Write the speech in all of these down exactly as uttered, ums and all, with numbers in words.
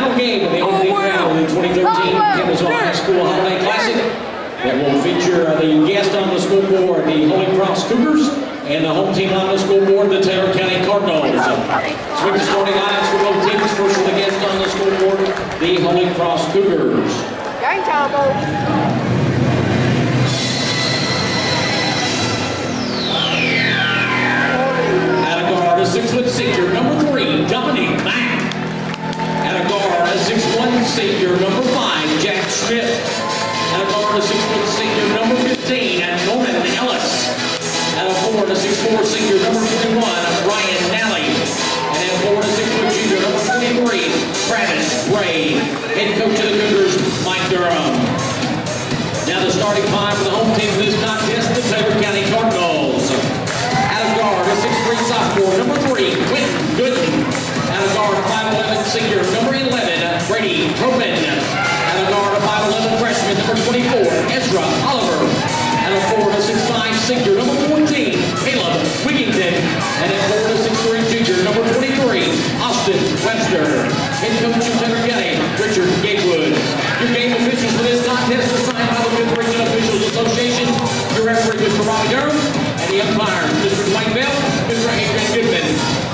final game of the opening round of the twenty thirteen Campbellsville High School Holiday Classic that will feature the guest on the scoreboard, the Holy Cross Cougars, and the home team on the scoreboard, the Taylor County Cardinals. Swing the starting lines for both teams. First with the guest on the scoreboard, the Holy Cross Cougars. Game time, boys. Six foot senior, number three, Dominic Mack. At a guard, a six one senior, number five, Jack Schmidt. At a guard, a six foot senior, number fifteen, and Norman Ellis. At a forward, a six four senior, number twenty-one, Ryan Nally. And at forward, a six foot junior, number twenty-three, Travis Bray. Head coach of the Cougars, Mike Durham. Now the starting five for the home team for this contest, the Taylor County Cardinals. six three sophomore, number three, Quentin Gooden. At a guard, five eleven senior, number eleven, Brady Tobin. At a guard, five eleven freshman, number twenty-four, Ezra Oliver. At a forward, six five senior, number fourteen, Caleb Wigington. And at forward, six three junior, number twenty-three, Austin Webster. Head coach of Taylor County, Richard Gatewood. Your game officials for this contest assigned by the Fifth Region Officials Association. Your referee, Mister Robbie Durham. And the umpire, Mister Dwight Bell, Mister Adrian Goodman.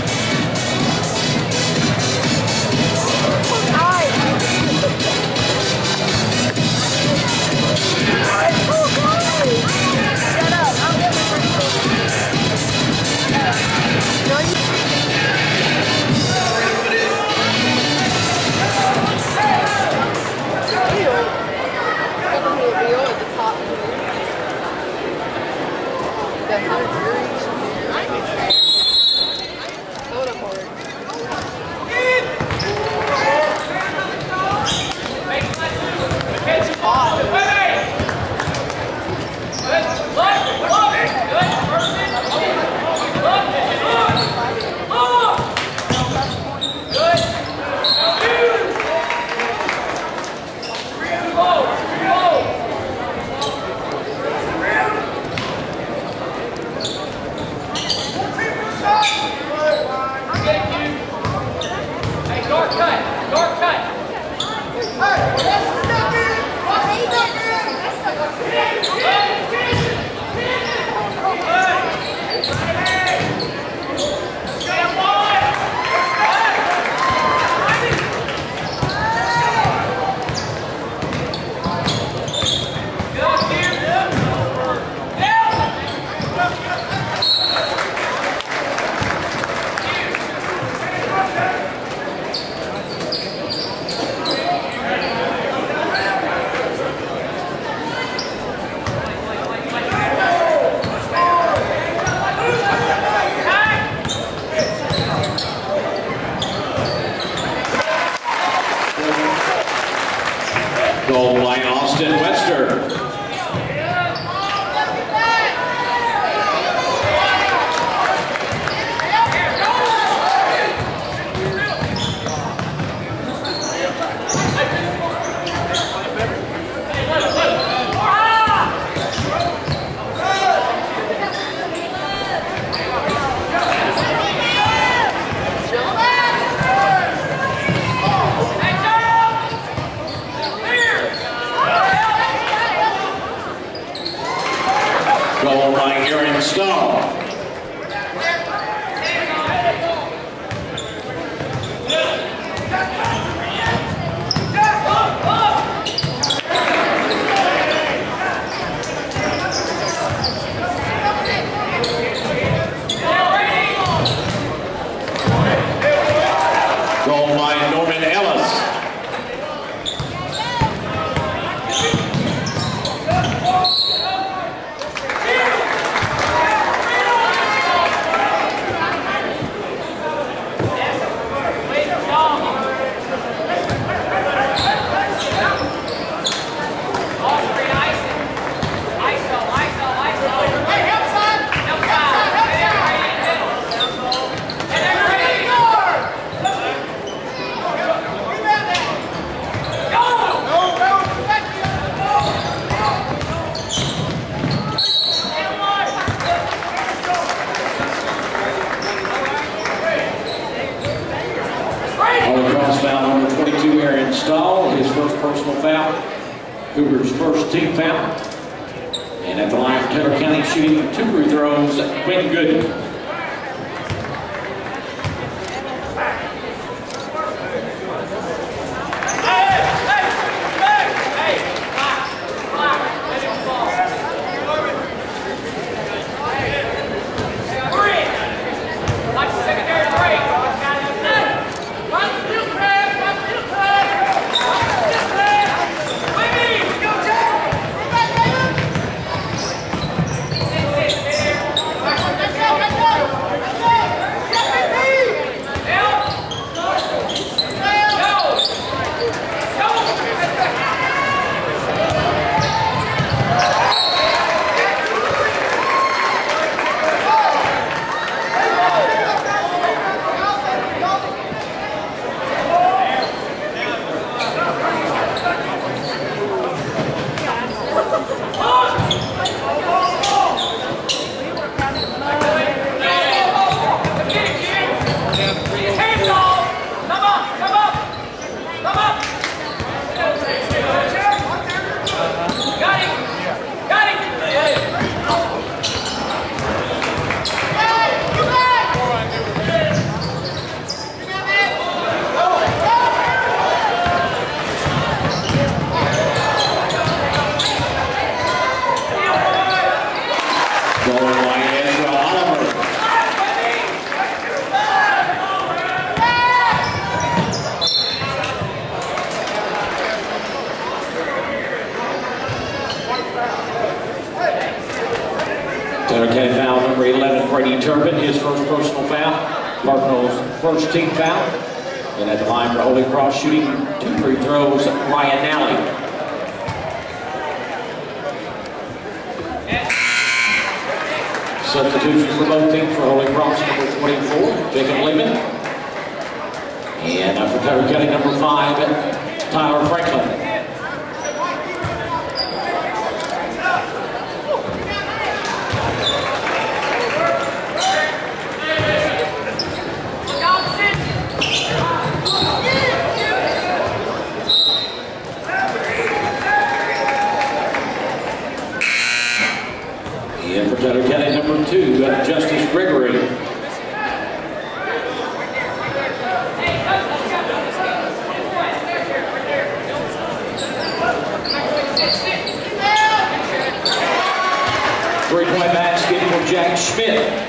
Goal line, Austin Webster. Goal line, Aaron Stone. Goal line, Norman Ellis. Aaron Stahl, his first personal foul. Cougars' first team foul. And at the line for Taylor County, shooting two free throws, Quentin Gooden. Foul number eleven, Freddie Turpin, his first personal foul. Cardinals' first team foul. And at the line for Holy Cross, shooting two free throws, Ryan Nally. Substitutions for both teams for Holy Cross, number twenty-four, Jacob Lehman. And uh, for Taylor County, number five, Tyler Franklin. And for Taylor County, number two, uh, Justice Gregory. Three-point basket for Jack Schmidt.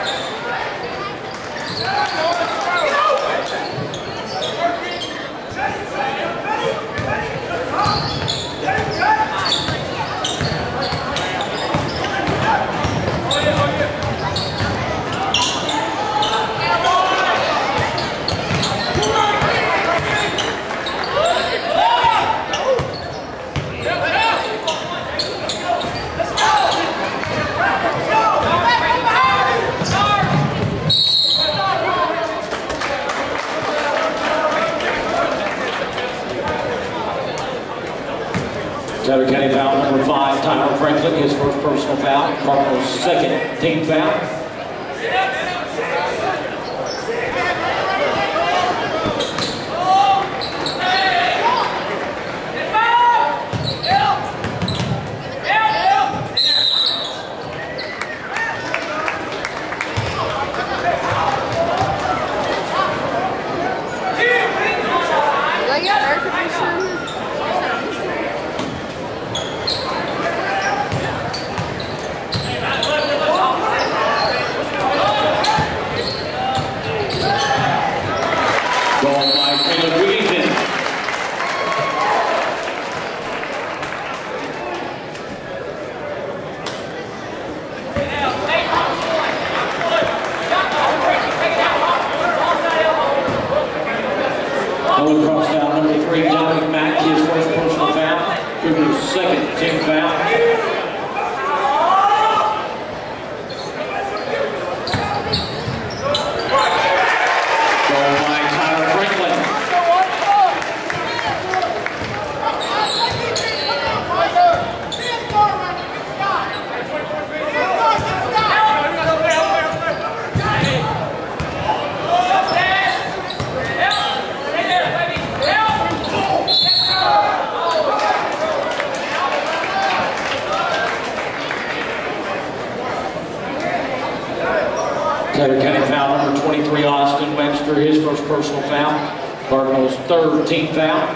Taylor County foul number five, Tyler Franklin, his first personal foul. Cardinals' second team foul. Holy Cross foul number three, Dominic Mack, his first personal foul. Cougars' second team foul. There counting foul number twenty-three, Austin Webster, his first personal foul. Cardinals' third team foul.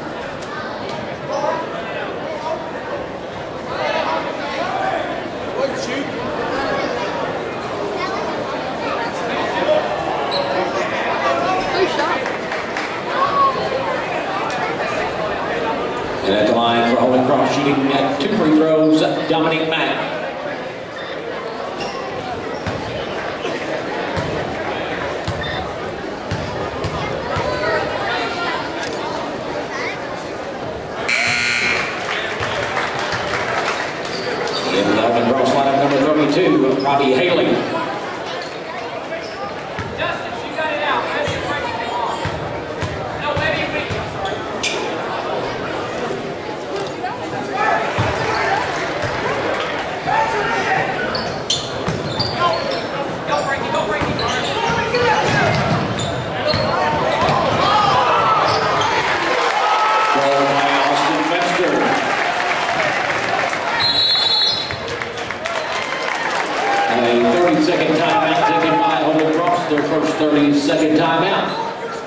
And at the line for Holy Cross, shooting at two free throws, Dominic Mack. In the Holy Cross lineup, number thirty-two, Robbie Haley. thirty-second timeout taken by Holy Cross, their first thirty-second timeout.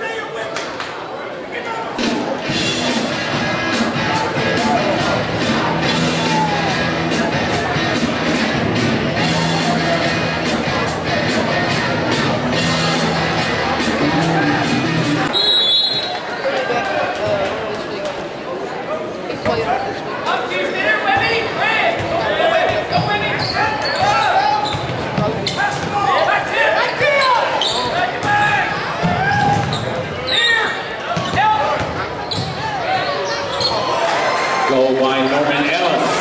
Goal by Norman Ellis.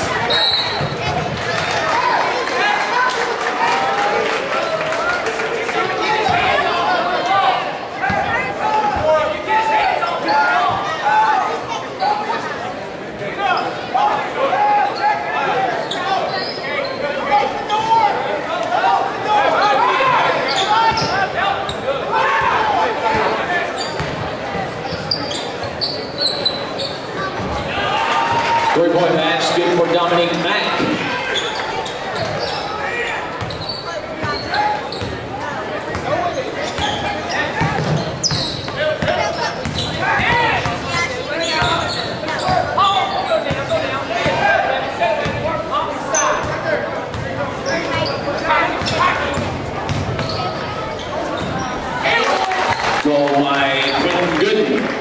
Three-point match, good for Dominic Mack. Goal by Quentin Gooden.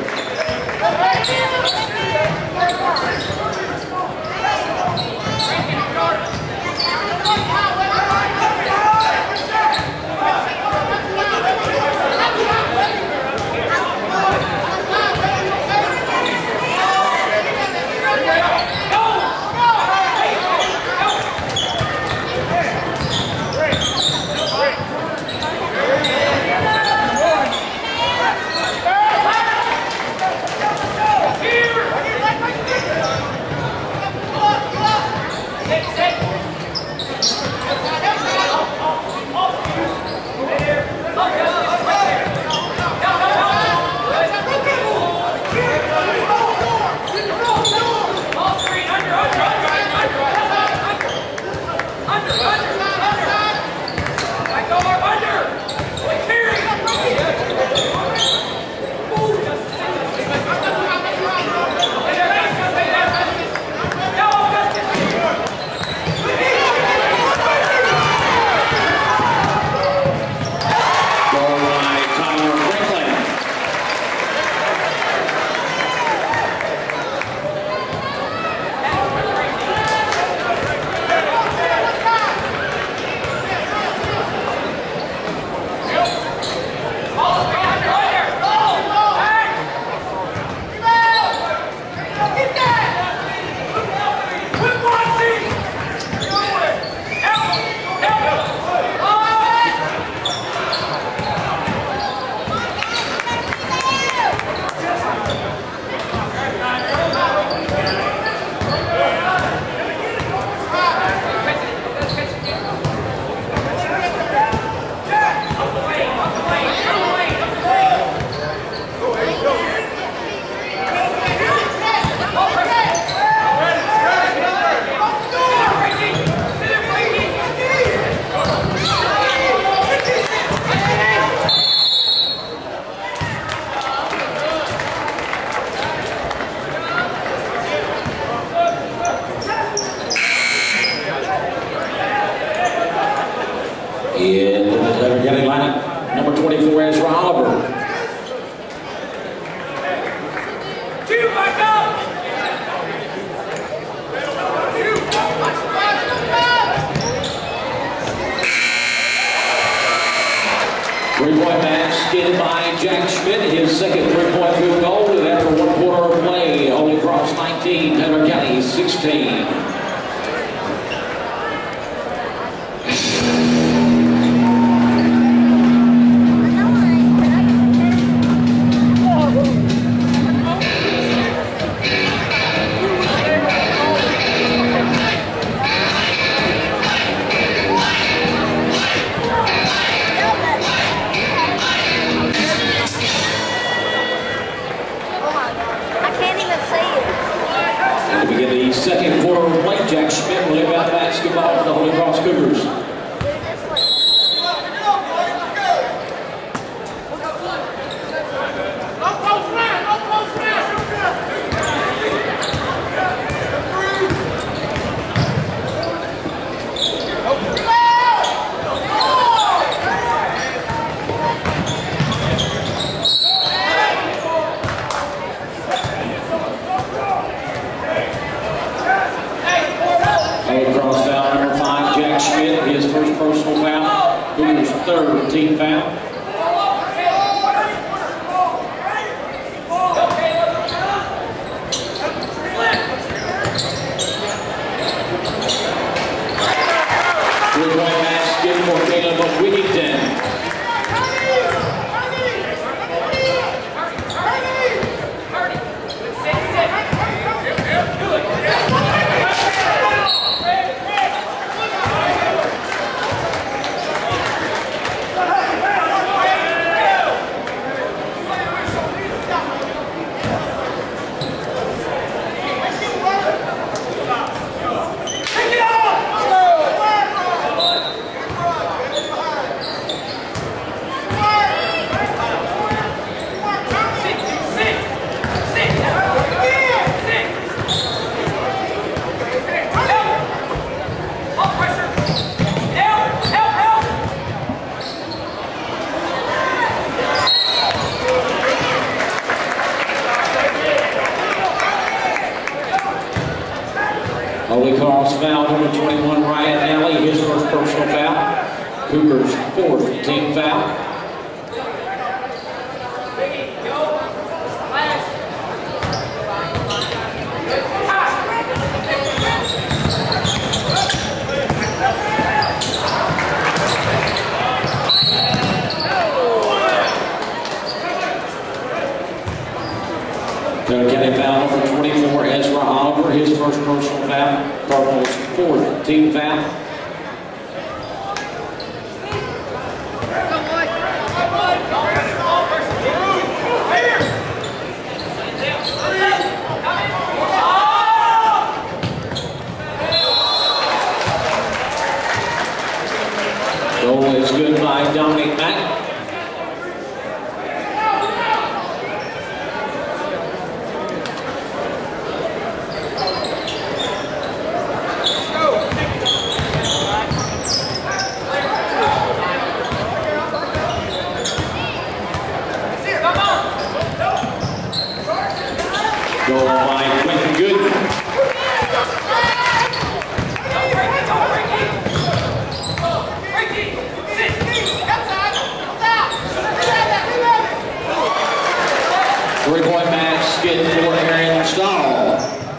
twenty-four, Ezra Oliver. Two, back up! Three-point match skated by Jack Schmidt, his second three-point field goal, and after one quarter of play, Holy Cross nineteen, Taylor County sixteen. Second quarter of play, Jack Schmidt will inbound basketball for the Holy Cross Cougars. His first personal foul, Cougars' third team foul. Three-point match given for Caleb Wigington. Holy Cross foul number twenty-one, Ryan Alley, his first personal foul. Cougars' fourth team foul. Taylor County foul number twenty-four, Ezra Oliver, his first personal foul. Cardinals' fourth team foul. Goal is good by Dominic Mack. Goal by Quentin Good. Three-point match skid for Aaron Stahl.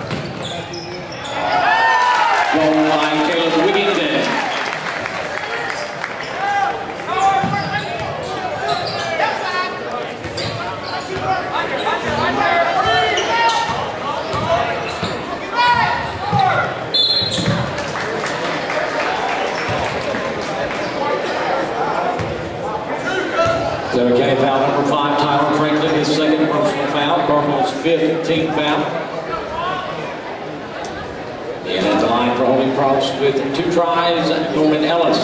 Goal by Caleb Wigington. Taylor County foul number five, Tyler Franklin, his second personal foul. Cardinals' fifth team foul. And at the line for Holy Cross with two tries, Norman Ellis.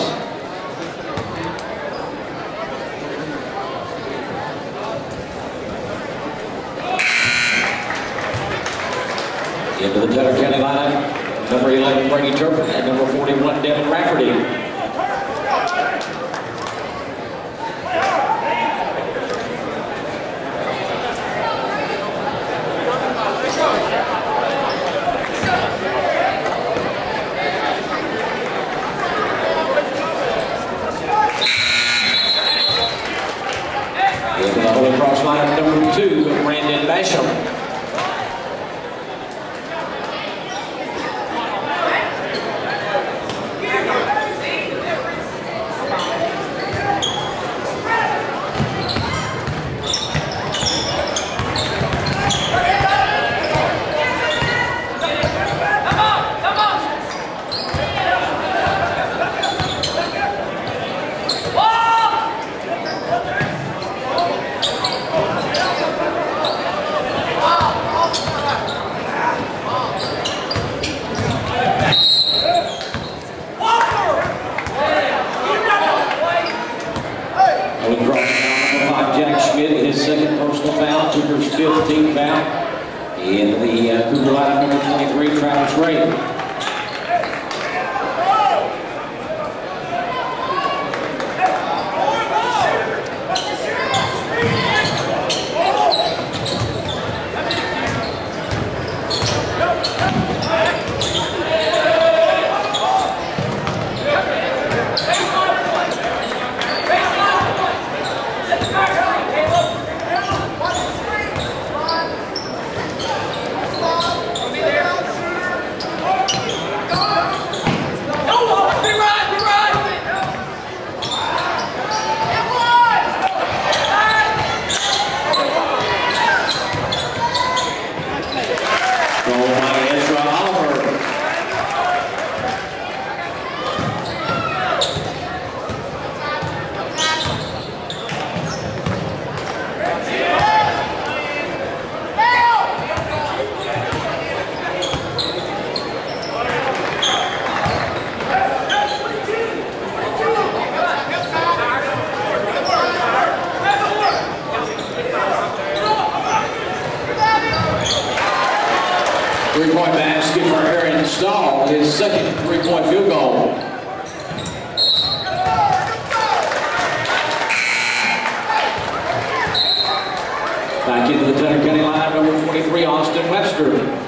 Into the Taylor County lineup, number eleven, Brady Turpin, and number forty-one, Devin Rafferty. Cross lineup number two, Brandon Basham. His second personal foul, Cooper's fifteenth foul. In the uh, Cooper lineup number twenty-three, Travis Ray. Three-point basket for Aaron Stahl, his second three-point field goal. Back into the Tennessee County lineup, number twenty-three, Austin Webster.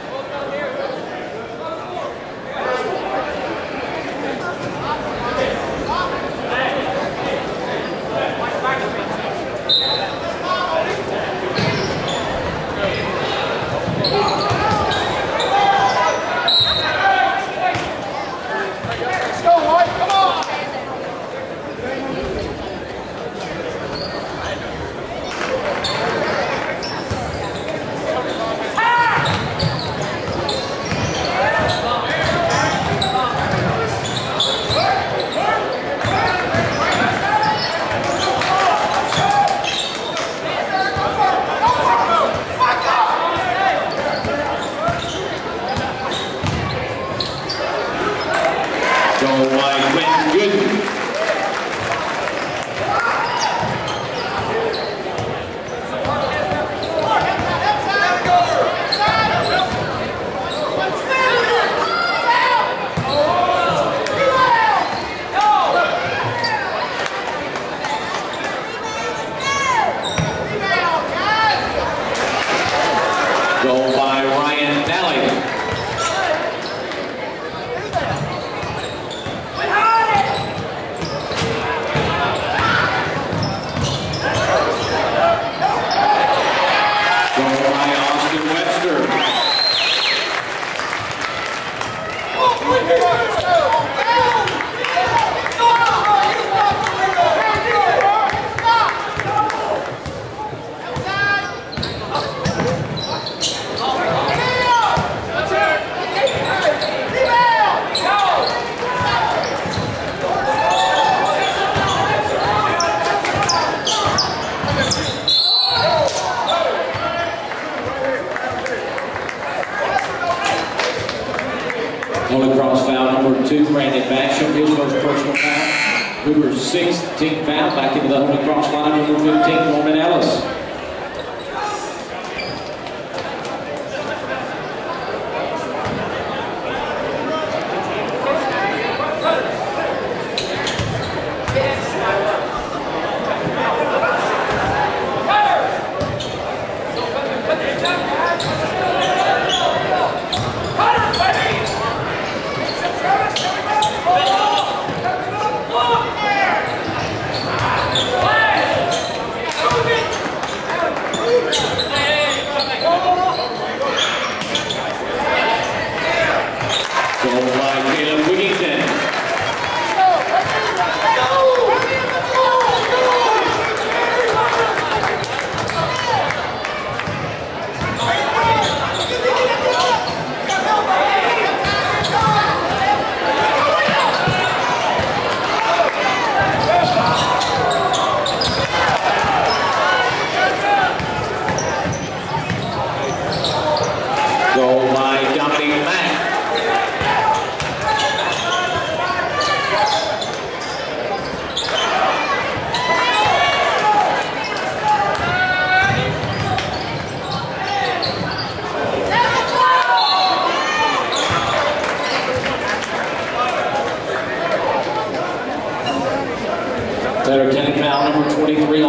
Holy Cross foul number two, Brandon Basham, his first personal foul. Hoover's sixteenth foul, back into the Holy Cross lineup, number fifteen, Norman Ellis.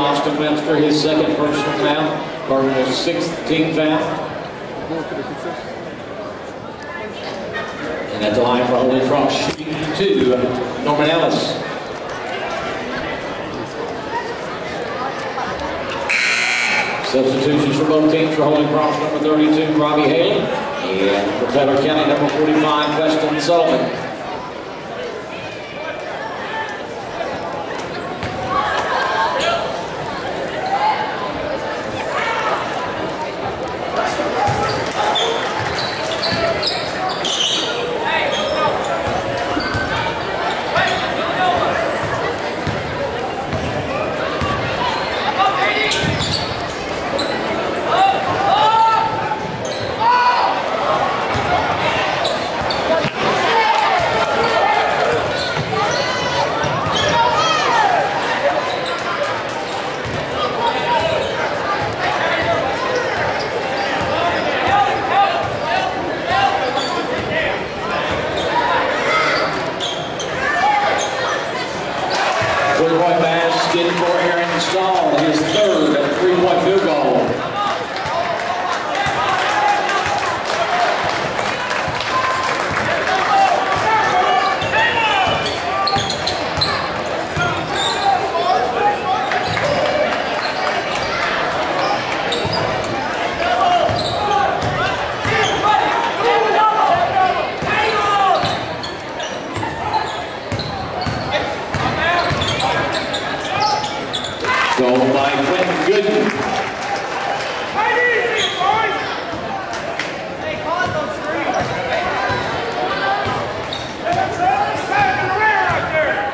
Austin Webster, his second personal foul. Cardinals' sixth team foul. And at the line for Holy Cross, shooting two, Norman Ellis. Substitutions for both teams for Holy Cross, number thirty-two, Robbie Haley. And for Taylor County, number forty-five, Weston Sullivan. Three-point basket for Aaron Stahl, his third three-point field goal. Goal by Quentin Gooden. Hey, caught those screens. Let's back in the rear right there.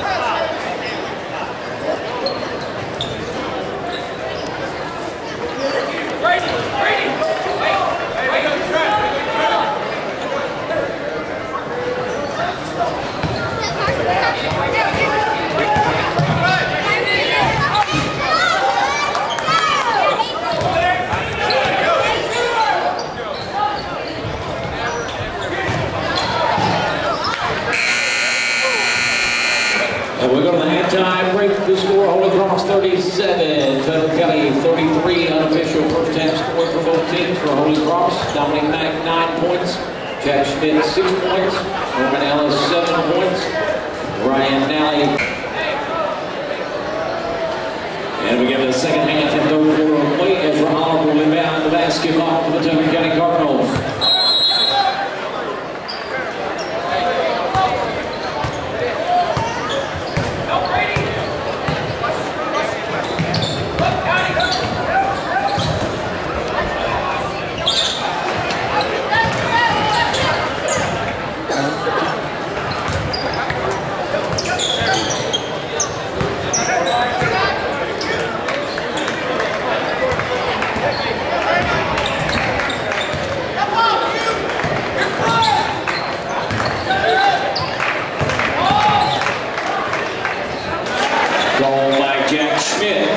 Brady, Brady. Hey, hey, go trap. And we're going to the halftime break. The score, Holy Cross thirty-seven, Taylor County thirty-three. Unofficial first half score for both teams. For Holy Cross, Dominic Mack, nine points. Jack Schmidt, six points. Norman Ellis, seven points. Ryan Nally. And we get the second half and third quarter play as Ronald will inbound the basketball for the Taylor County Cardinals. Goal by Jack Schmidt.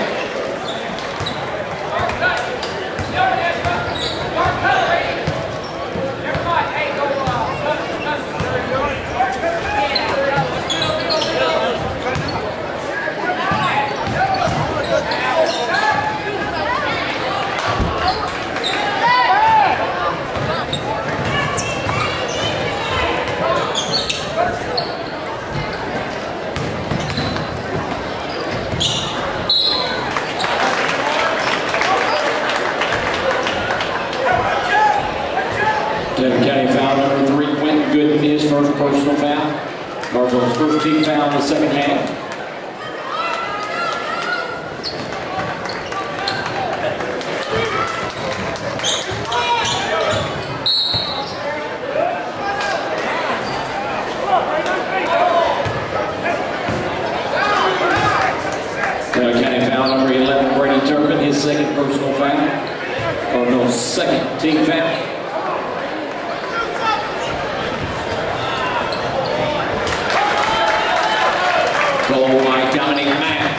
Taylor County foul number three, Quentin Gooden, his first personal foul. Cardinals' first team foul in the second half. Taylor County foul number eleven, Brady Turpin, his second personal foul. Cardinals' second team foul. Goal by Dominic Mack.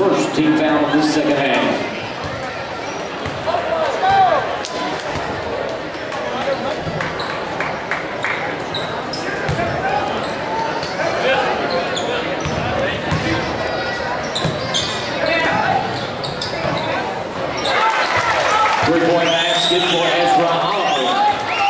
first team foul of the second half. Three-point basket for Ezra Oliver.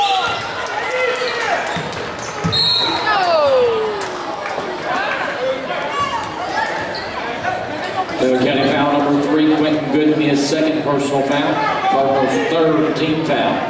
Taylor County foul number three, Quentin Gooden, his second personal foul. Cardinals' third team foul.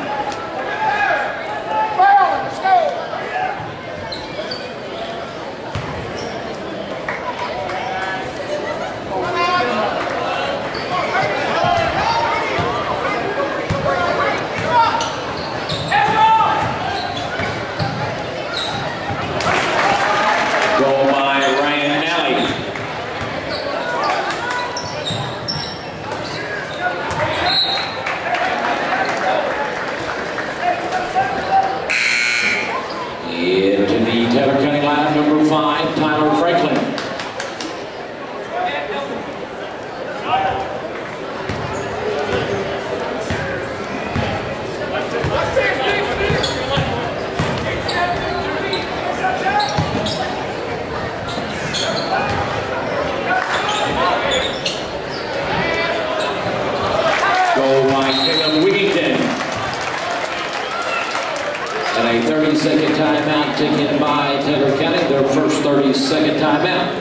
thirty-second timeout taken by Taylor County, their first thirty-second timeout.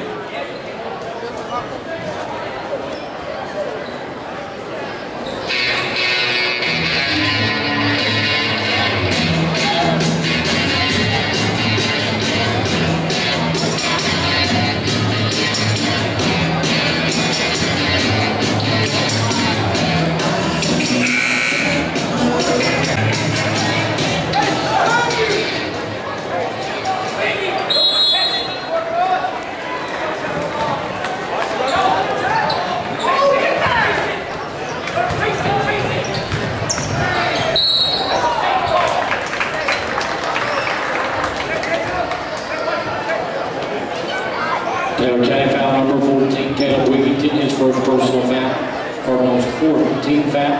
Taylor County foul number fourteen, Caleb Wigington, his first personal foul. Cardinals' fourth team foul.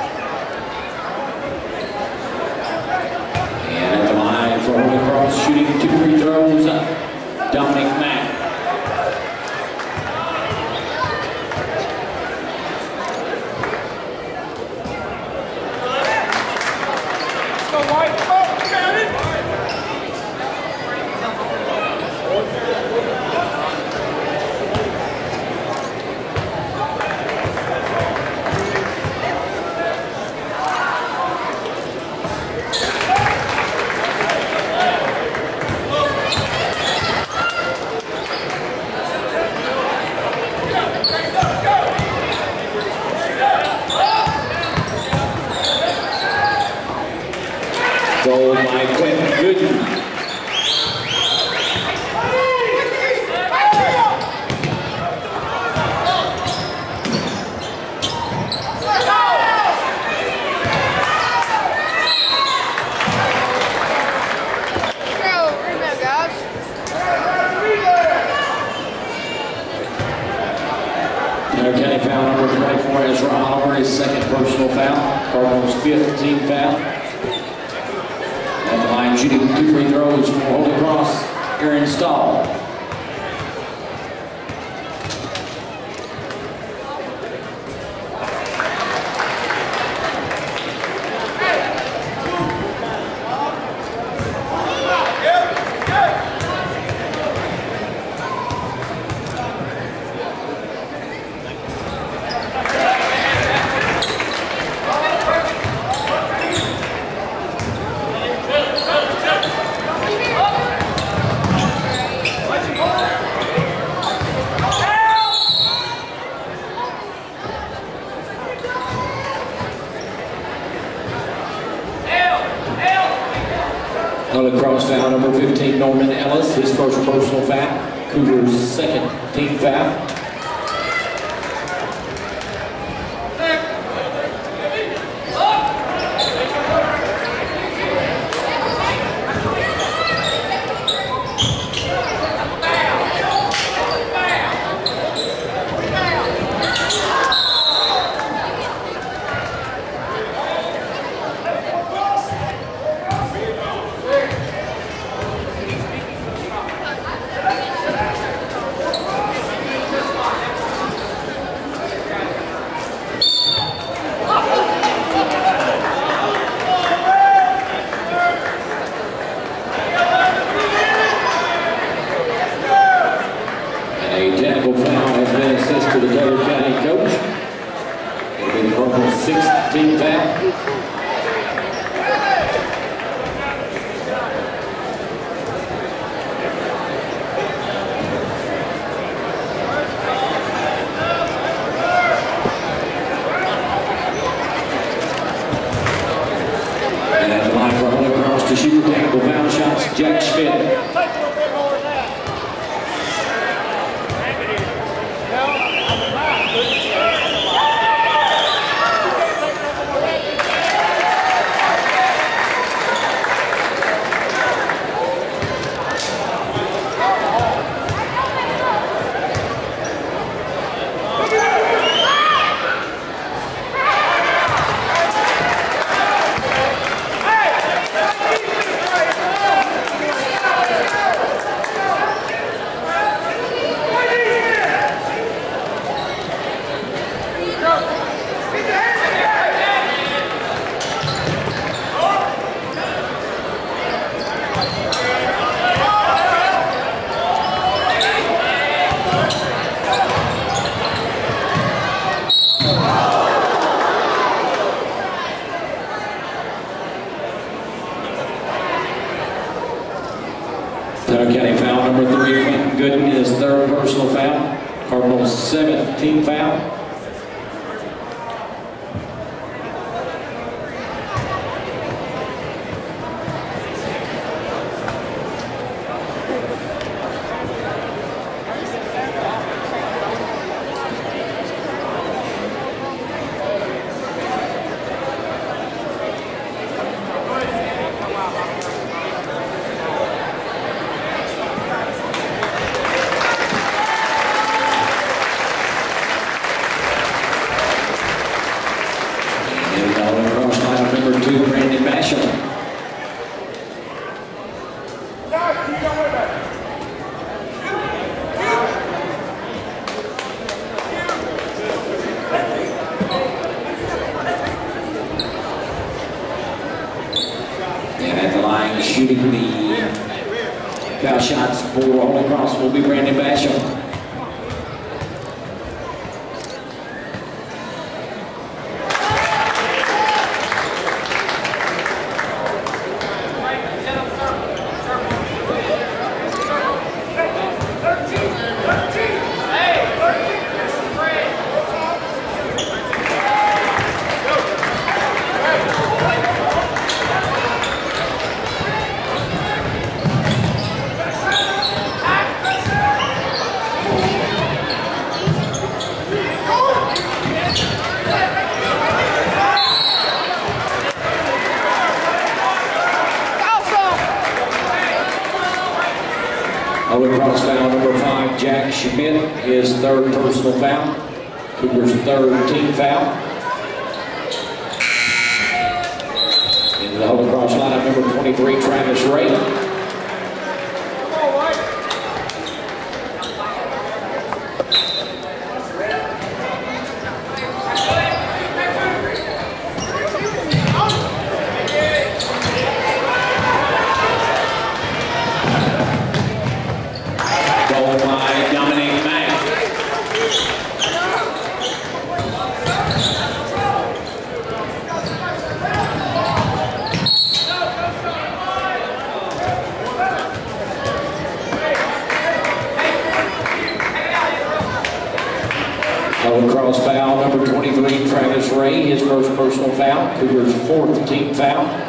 And at the line for Holy Cross, shooting two free throws, Dominic Mack. Goal by Quentin Gooden. Taylor County foul number twenty-four, Ezra Oliver, his second personal foul. Cardinals' fifth team foul. At the line, shooting two free throws for Holy Cross, Aaron Stahl. Holy Cross foul number fifteen, Norman Ellis, his first personal foul. Cougars' second team foul. technical foul shots, Jack Schmidt. County foul number three, Quentin Gooden, his third personal foul. Cardinals seventh team foul. Shooting the foul shots for Holy Cross will be Brandon Basham. Holy Cross foul number five, Jack Schmidt, his third personal foul. Cougars' third team foul. Into the Holy Cross lineup, number twenty-three, Travis Ray. Holy Cross foul number twenty-three, Travis Ray, his first personal foul. Cougars' fourth team foul.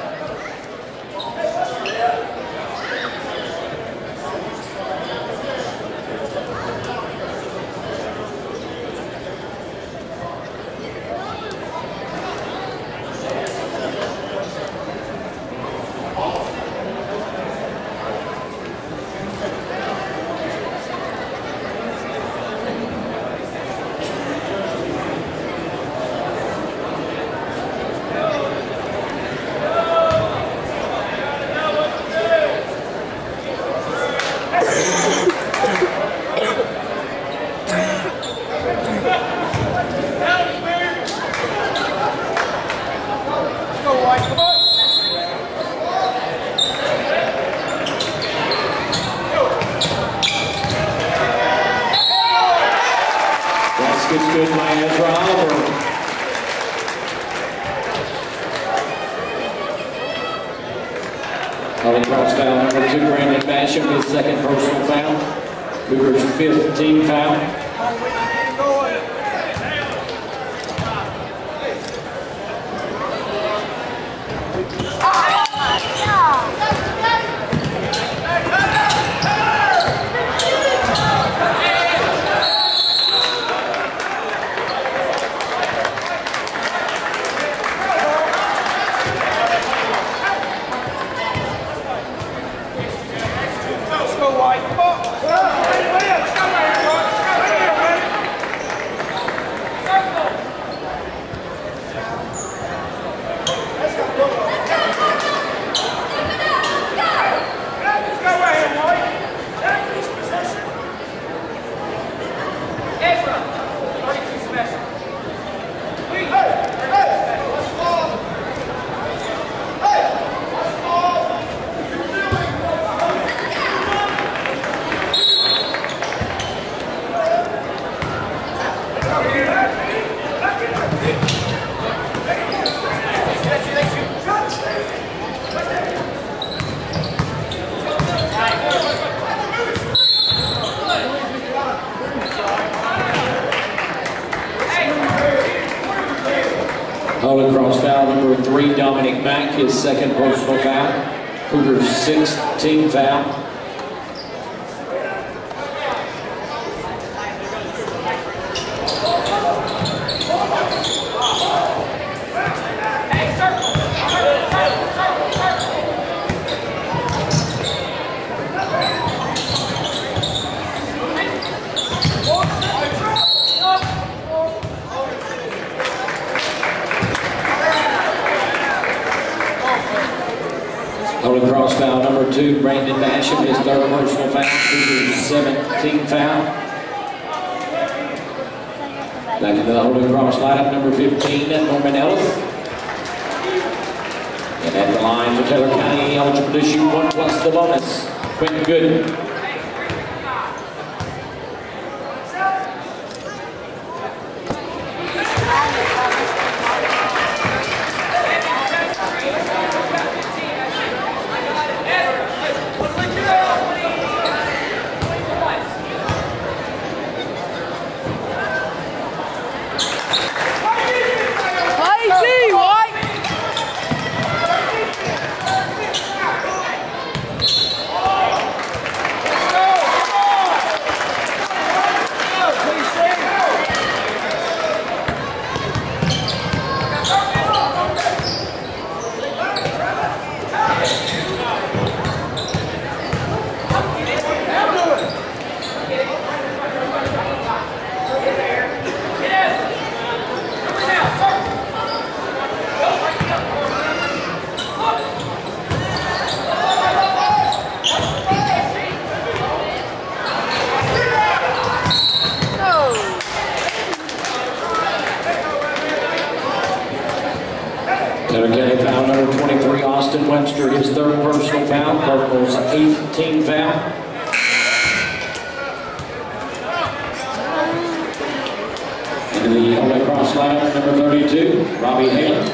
Gets good by Ezra Oliver. Holy Cross foul number two, Brandon Basham, his second personal foul. Cougars' fifth team foul. Oh, my God. Holding cross foul number three, Dominic Mack, his second personal foul. Cougars' sixth team foul. Holding cross foul number two, Brandon Basham, his third personal foul, Cougars' seventeenth foul. Back into the holding cross lineup, number fifteen, Norman Ellis. And at the line for Taylor County, eligible to shoot one plus the bonus, Quentin Gooden. Taylor County foul number twenty-three, Austin Webster, his third personal foul, Cardinals' eighth team foul. Into the holding cross lineup, number thirty-two, Robbie Halen.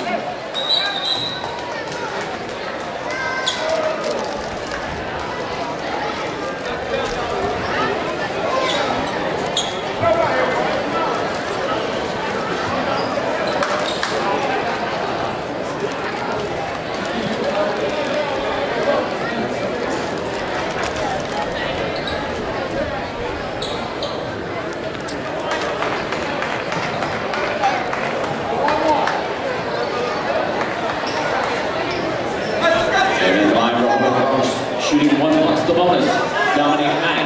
Shooting one plus the bonus, Dominic Mack.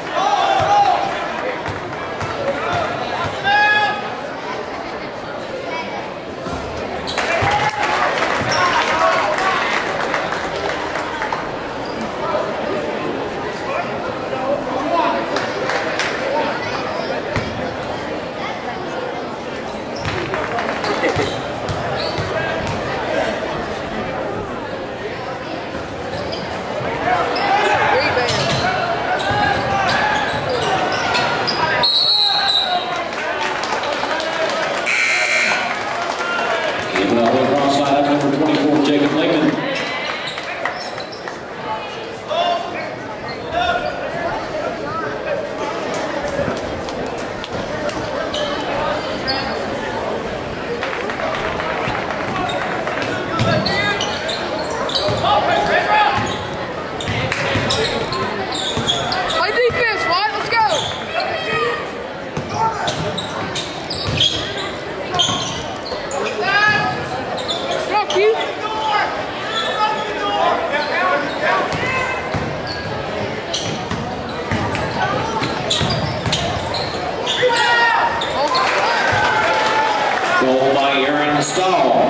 Goal by Aaron Stahl.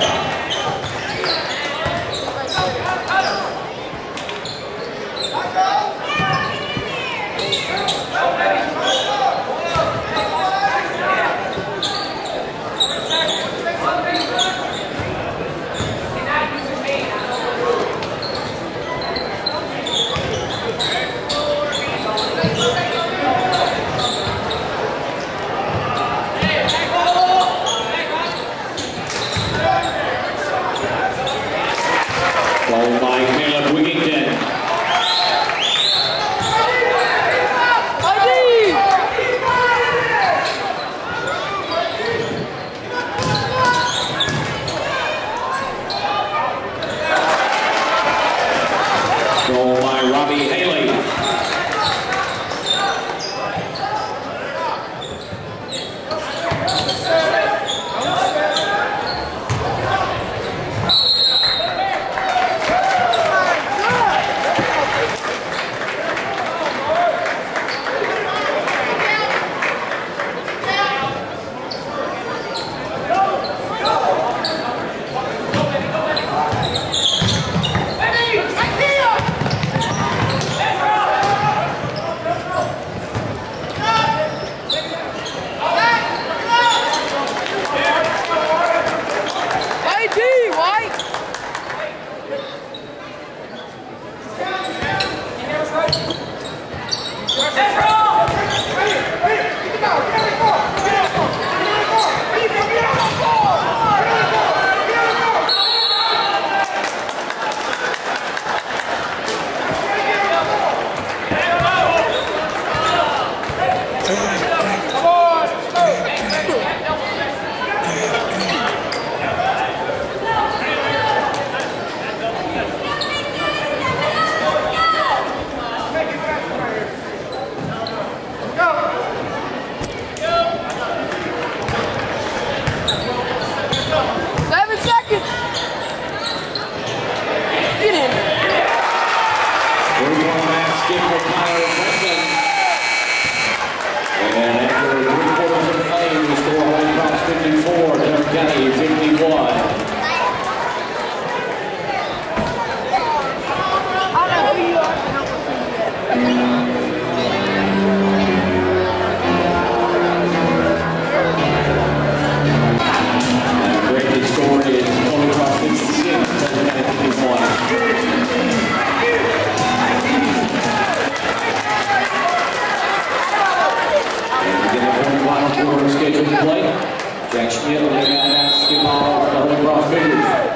County, fifty-one. I don't know who you are. I don't know who you are. Scheduled to play. Jack Schmidt will make that basketball for the Holy Cross Cougars.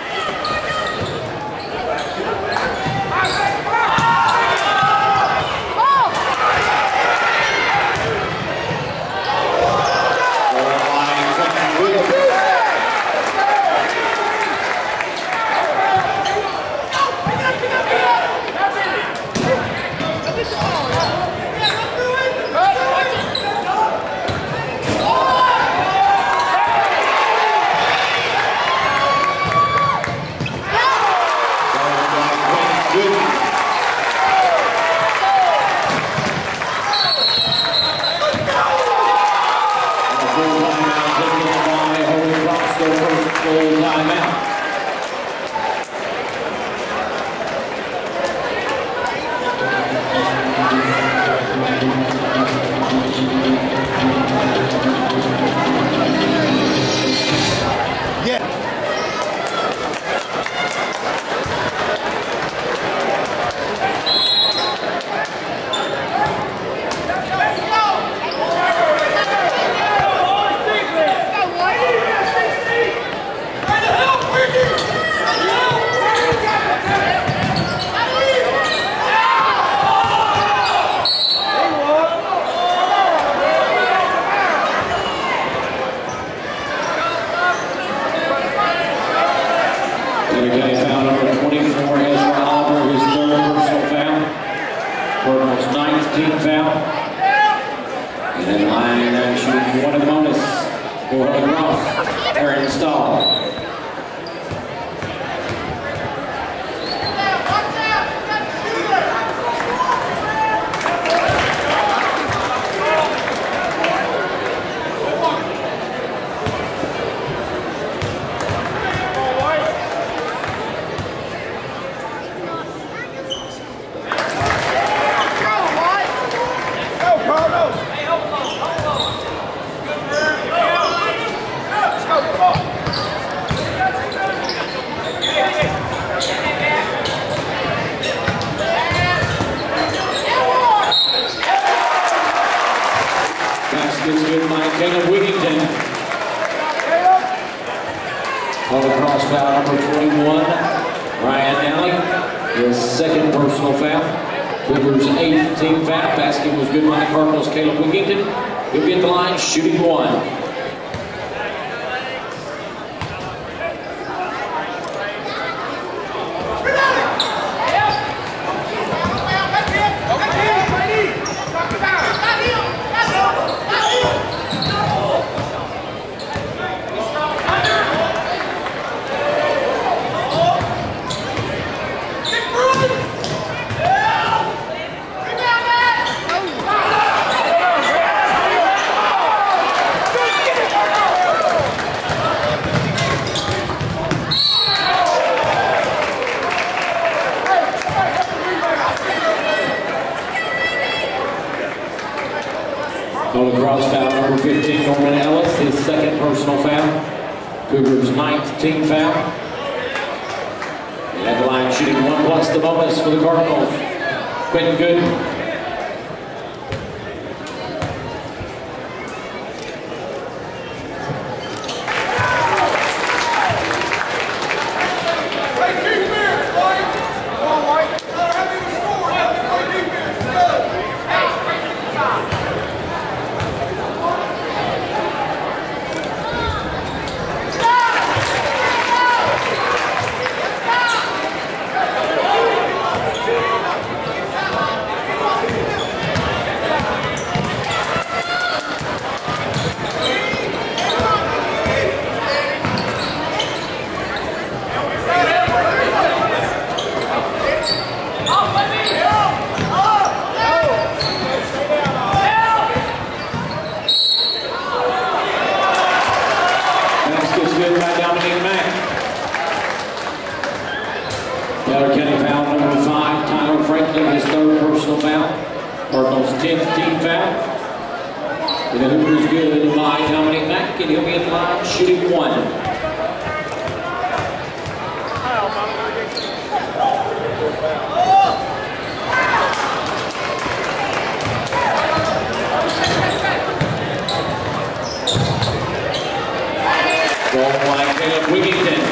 Shooting one. Cougars' ninth team foul. And at the line shooting one plus the bonus for the Cardinals. Quentin Good. Kelly his third personal foul. Cardinals' tenth team foul. And the Hoopers good by Dominic Mack, and he'll be at the line shooting one. Ball by Caleb Wigington.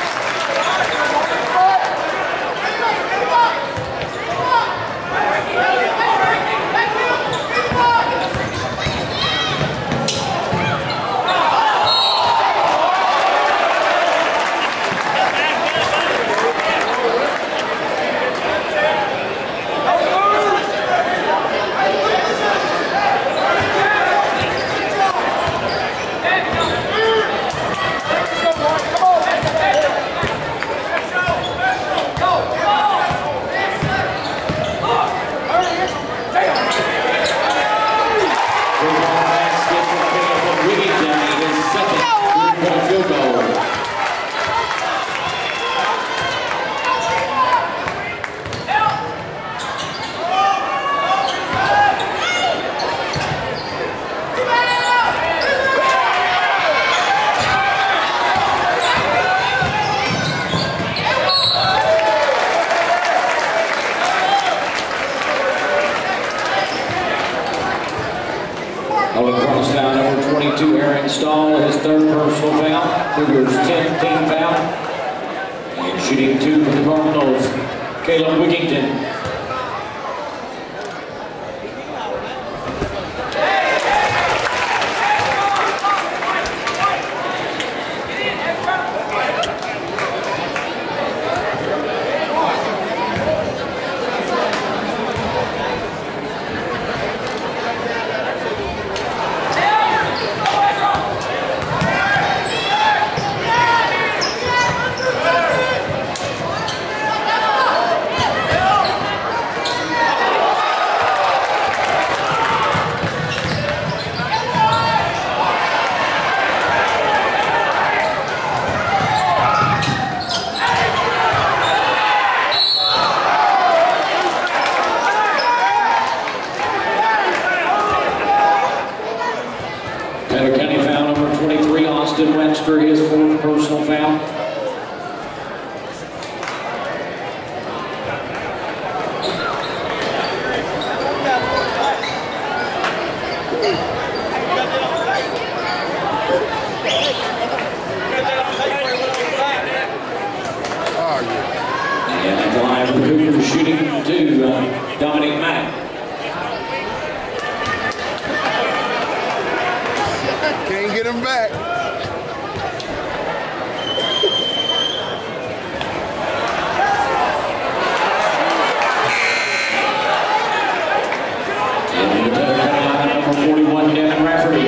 His third personal foul, Cougars' tenth team foul, and shooting two for the Cardinals, Caleb Wigington. For his fourth personal foul. And at the line for the Cougars shooting two, uh, Dominic Mack. Can't get him back. forty-one, Devin Rafferty.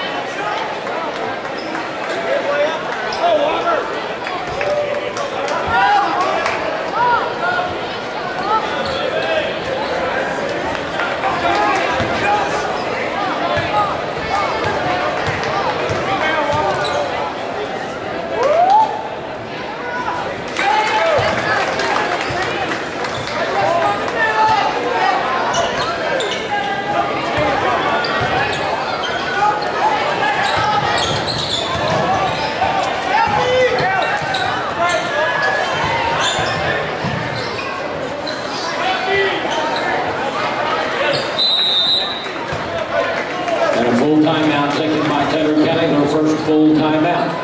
Timeout taken by Taylor Kelly, their first full timeout.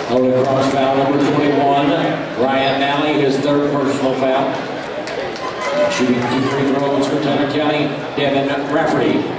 Holding cross foul number twenty-one, Ryan Nally, his third personal foul. Shooting two free throws for Tyler County, Devin Rafferty.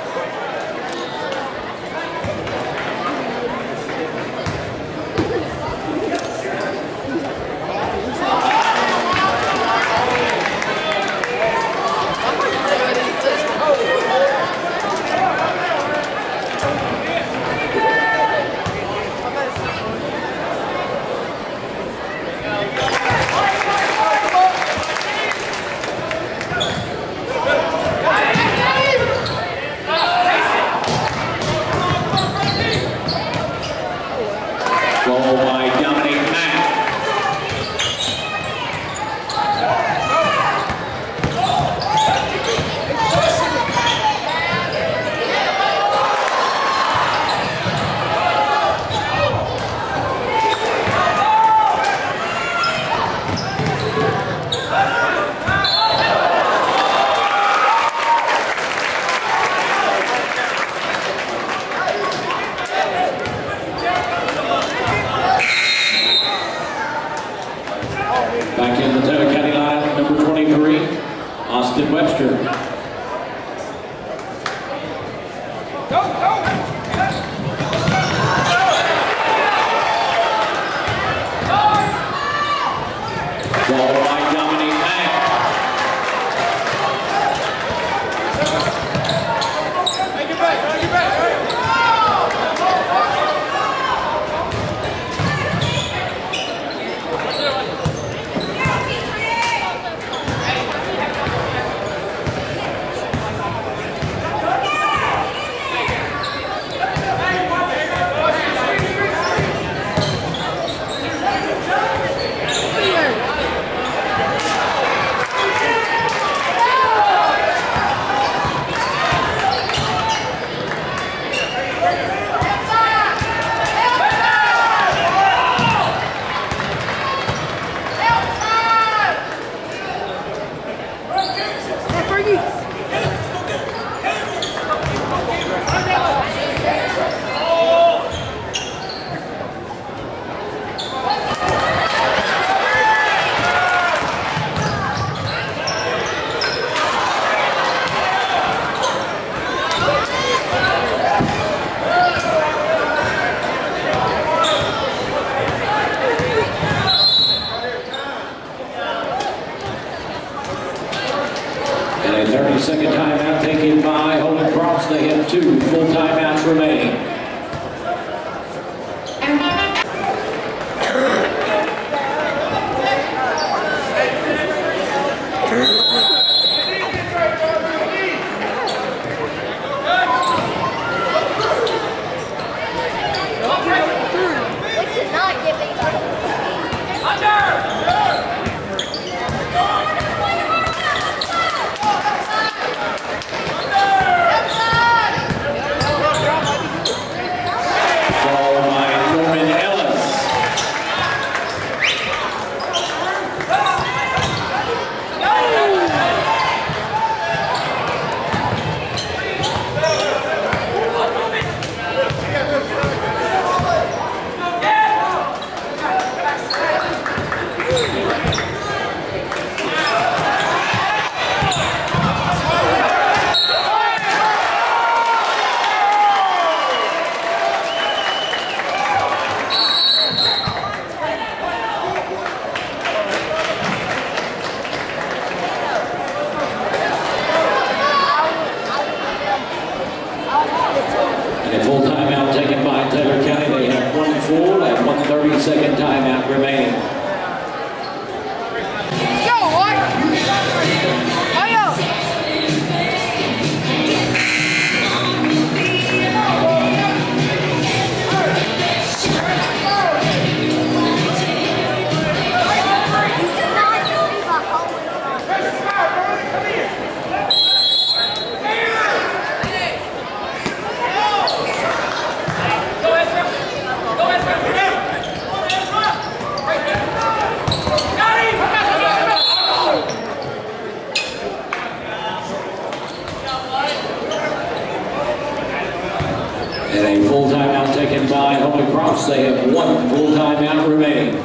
Back in the Taylor County line, number twenty-three, Austin Webster. Go, go! Ball by Dominic Mack. Make it back, make it back, Second timeout taken by Holy Cross. They have two full timeouts remaining. And a full timeout taken by Taylor County. They have one full and one thirty-second timeout remaining. Go, what? Hurry up. And a full timeout taken by Holy Cross. They have one full timeout remaining.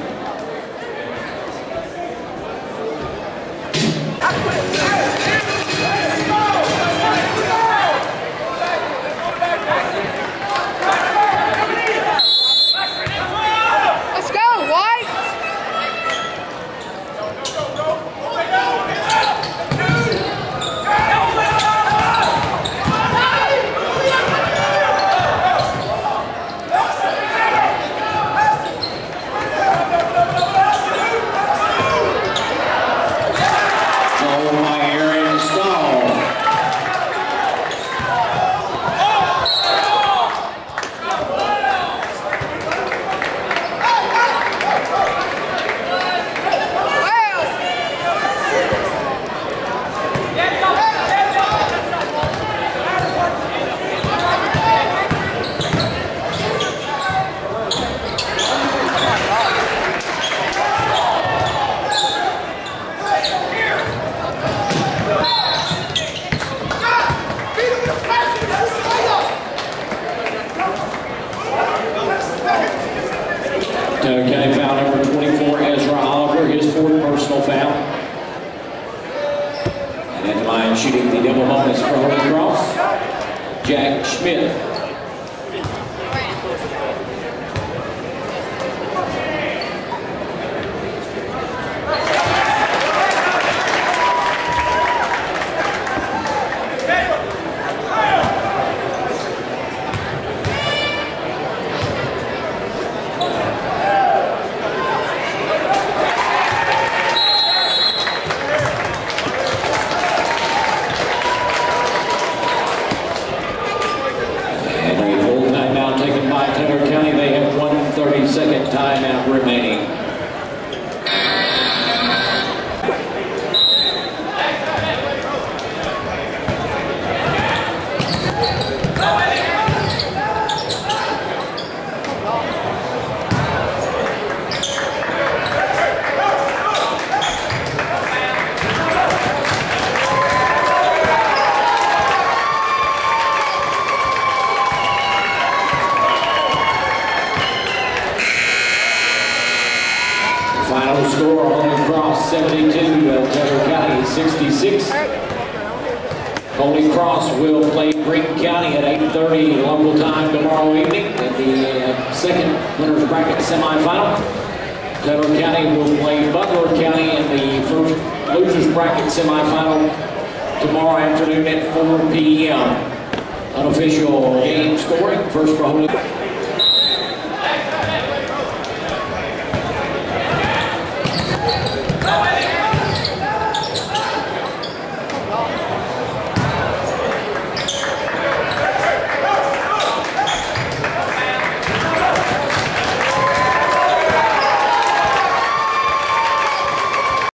County foul number twenty-four, Ezra Oliver, his fourth personal foul. And at the line shooting the double bonus for Holy Cross, Jack Schmidt. thirty-second timeout remaining. Final score, Holy Cross seventy-two, uh, Taylor County sixty-six. Holy Cross will play Green County at eight thirty local time tomorrow evening in the uh, second winners bracket semifinal. Taylor County will play Butler County in the first losers bracket semifinal tomorrow afternoon at four p m Unofficial game scoring, first for Holy Cross.